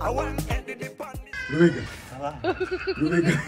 Lubega. Lubega.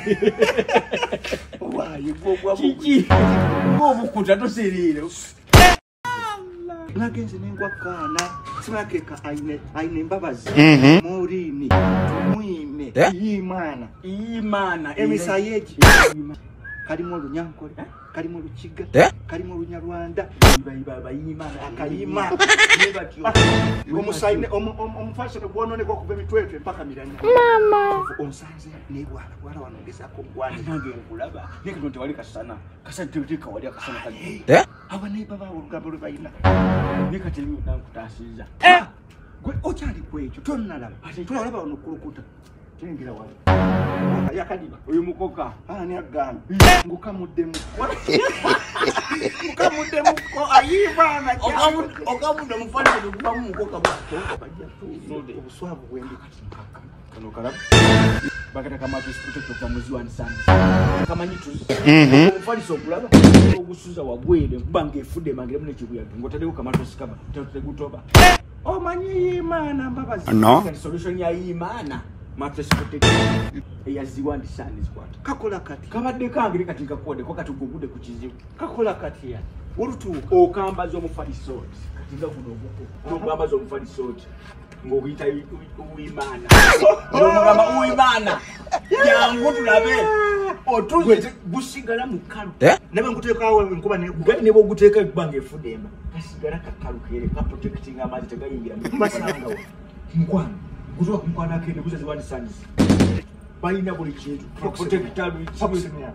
Why go Chichi. Go bukuta to serire. Nagenze nengwa kana simakeka aine Mbabazi Maurini mwime Imana emisayeji kalimo Lunyankole kalimo Lukiga kalimo Lunyarwanda baba Imana akayima nebatyo omusaine omufashe gwonone kwa kuva mitwetwe mpaka miranya mama onsanze nebwala wala wanongeza ko gwani nange nkulaba nek nonte wali kasana kasantika wali kasana kali abane baba urugabo rubayina nekati liyo nankutasiza gwe ochali kwecho tonnalaba tulaba onokulukuta tengira wali yakadiba uyu mukoka ani agana ngukamuddemu ngukamuddemu ko ayibana okamude mufanye kuba mukoka bajja tu obuswabu bwendi kano kalaba bakata kama protect kwa muzi wa nsani kama nyitu mufali so kulaba ogusuza wagwede bange efude mangere mune kibuya ngotade kama tosikaba tutegutoba omanyi Imana Mbabazi no solution ya Imana mattress protect eyaziwa ndisani squat kakola kati kabadde kangiri kati kakode ko katugugude ku kizibu kakola kati ya olutu okambaza omufaliso kati nga kuno obuko okambaza omufaliso ngobita Uimana ngomugamba Uimana yangu tulabe otuze gusigala mukalu nebe nguteka awe nkuba ne boguteka ekbange efudemba kasigala kakalu kere ka protecting amazi tegayingira mbasanga mkwano kutoka kumkwana kende kuza ziwandi sandis bayina buli kintu protector foximia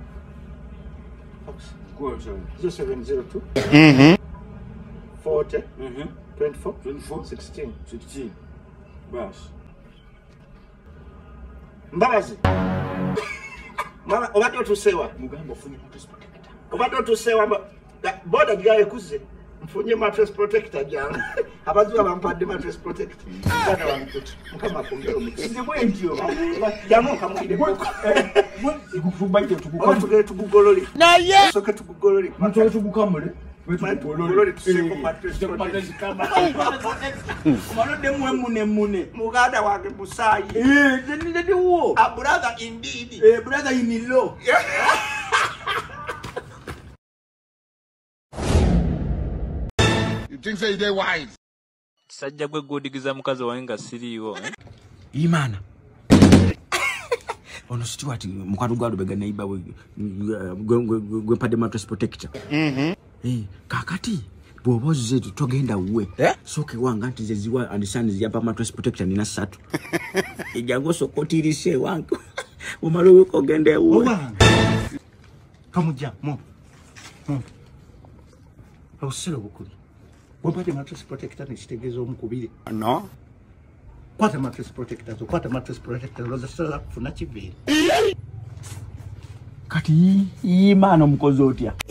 go 0702 40 24 16 bas Mbabazi mama obadde otusewa mugamba ofunye mattress protector obadde otusewa boda digaye kuze mfunye mattress protector jana abaziwa bampadde mattress protector bana bamkutu mukama kumbero mukisi bwentyo jamu kamugide koko ikufubaite tugugololi naye soke tugugololi mutwe tugukamule wetu tuseko mattress kama umalode mune muganda wange musayi ndi wo a brother indeed brother in law You think say they wise? Sajja gwe godigiza mukazi wange siriiwo Imana ono Stewart mukadugalo bega neiba gwe pade mattress protector kakati bobozi zetu togenda uwe soke wanga nti zeziwa andisani ziyapa mattress protector nina 3 ejango sokotirise wangu umalo kogende uwe kamuja mo ausiro bukuli wapate mattress protector nisitegezo omukubire No. kwata mattress protector loza sala kufuna kibiri kati Imana mukozi otya